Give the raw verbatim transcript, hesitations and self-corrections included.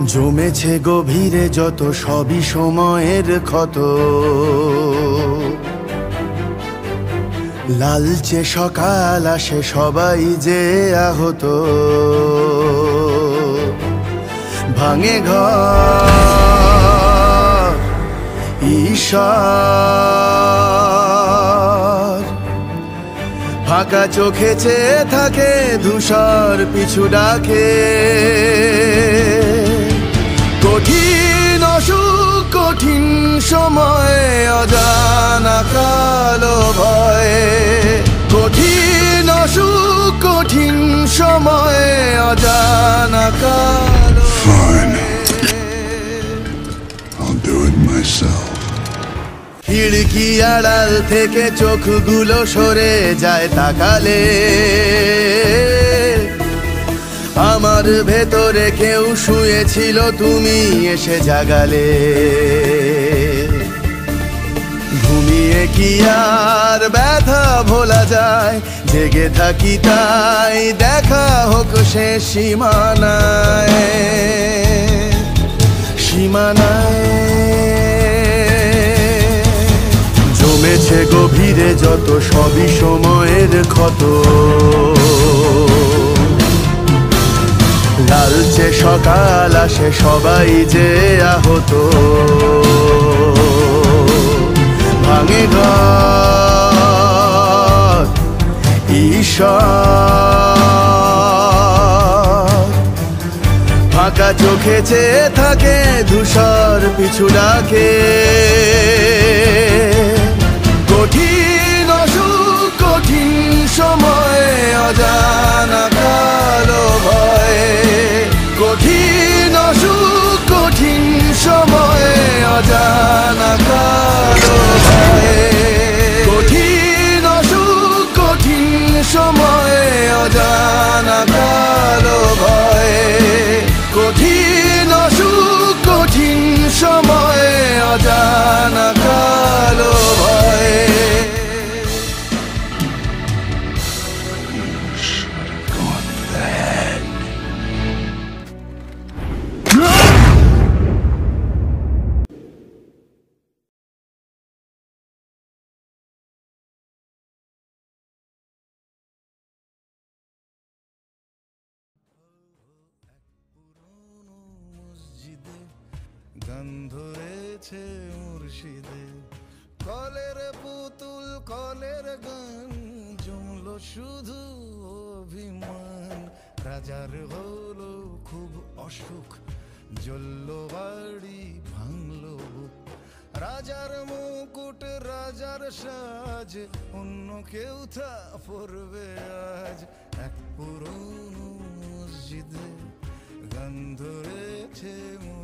জমেছে গভীরে যত সবই সময়ের ক্ষত, লালচে সকাল আসে সবাই যে আহত। ভাঙে ঘর ঈশ্বর, ফাঁকা চোখে চেয়ে থাকে ধূসর পিছু ডাকে। কঠিন অসুখ কঠিন সময় অজানা কালো ভয়ে, কঠিন অসুখ কঠিন সময় অজানা কালো। Fine, I'll do it myself. খিড়কি আড়াল থেকে চোখগুলো সরে যায় তাকালে, আমার ভেতরে কেউ শুয়েছিল তুমি এসে জাগালে। ঘুমিয়ে কি আর ব্যথা ভোলা যায়, জেগে থাকি তাই দেখা হোক সে সীমানায় সীমানায়। জমেছে গভীরে যত সবই সময়ের ক্ষত, লালচে সকাল আসে সবাই যে আহত। ভাঙে ঘর ঈশ্বর, ফাঁকা চোখে চেয়ে থাকে ধূসর পিছু ডাকে। কঠিন অসুখ কঠিন সময় অজানা কালো ভয়ে, কঠিন অসুখ কঠিন সময় অজানা কালো ভয়ে, কঠিন অসুখ কঠিন সময় অজানা কালো ভয়ে, কঠিন অসুখ কঠিন সময় অজানা কালো ভয়ে। গান ধরেছে মুর্শিদে, কলের পুতুল কলের গান, জমলো শুধু অভিমান। রাজার হলো খুব অসুখ, জ্বলল বাড়ি ভাঙলো বুক। রাজার মুকুট রাজার সাজ, অন্য কেউ তা পরবে আজ। এক পুরনো মসজিদে গান ধরেছে